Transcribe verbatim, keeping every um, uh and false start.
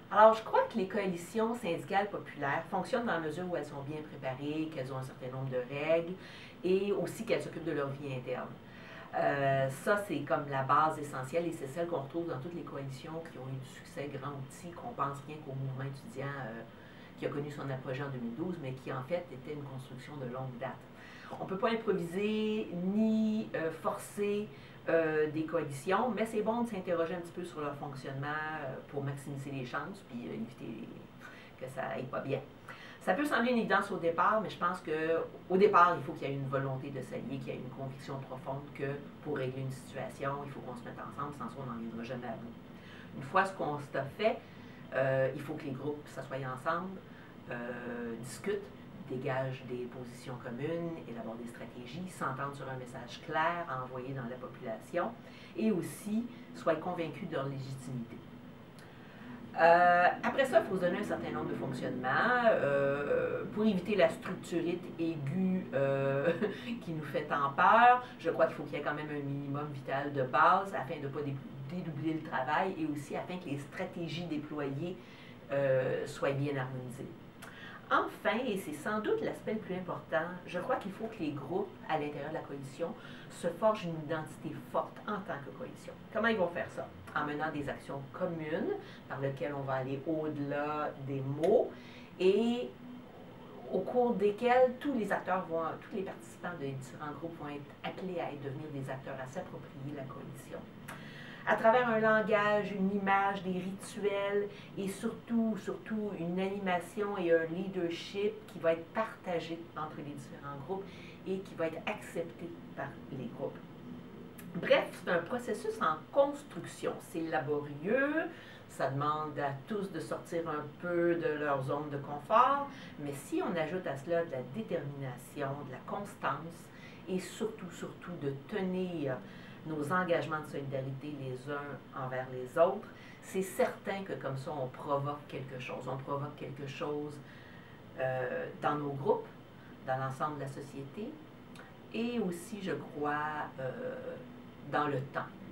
Alors, je crois que les coalitions syndicales populaires fonctionnent dans la mesure où elles sont bien préparées, qu'elles ont un certain nombre de règles et aussi qu'elles s'occupent de leur vie interne. Euh, ça, c'est comme la base essentielle et c'est celle qu'on retrouve dans toutes les coalitions qui ont eu du succès grand ou petit, qu'on pense rien qu'au mouvement étudiant euh, qui a connu son apogée en deux mille douze, mais qui en fait était une construction de longue date. On ne peut pas improviser ni euh, forcer euh, des coalitions, mais c'est bon de s'interroger un petit peu sur leur fonctionnement euh, pour maximiser les chances puis euh, éviter que ça aille pas bien. Ça peut sembler une évidence au départ, mais je pense qu'au départ, il faut qu'il y ait une volonté de s'allier, qu'il y ait une conviction profonde que pour régler une situation, il faut qu'on se mette ensemble, sans ça, on n'en viendra jamais à bout. Une fois ce constat fait, euh, il faut que les groupes s'assoient ensemble, euh, discutent, dégagent des positions communes, élaborent des stratégies, s'entendent sur un message clair à envoyer dans la population et aussi soient convaincus de leur légitimité. Euh, après ça, il faut se donner un certain nombre de fonctionnements euh, pour éviter la structurite aiguë euh, qui nous fait tant peur. Je crois qu'il faut qu'il y ait quand même un minimum vital de base afin de ne pas dédoubler le travail et aussi afin que les stratégies déployées euh, soient bien harmonisées. Enfin, et c'est sans doute l'aspect le plus important, je crois qu'il faut que les groupes à l'intérieur de la coalition se forgent une identité forte en tant que coalition. Comment ils vont faire ça? En menant des actions communes par lesquelles on va aller au-delà des mots et au cours desquels tous les acteurs vont, tous les participants des différents groupes vont être appelés à devenir des acteurs, à s'approprier la coalition. À travers un langage, une image, des rituels et surtout, surtout une animation et un leadership qui va être partagé entre les différents groupes et qui va être accepté par les groupes. Bref, c'est un processus en construction. C'est laborieux, ça demande à tous de sortir un peu de leur zone de confort, mais si on ajoute à cela de la détermination, de la constance et surtout, surtout de tenir nos engagements de solidarité les uns envers les autres, c'est certain que comme ça, on provoque quelque chose. On provoque quelque chose euh, dans nos groupes, dans l'ensemble de la société, et aussi, je crois, euh, dans le temps.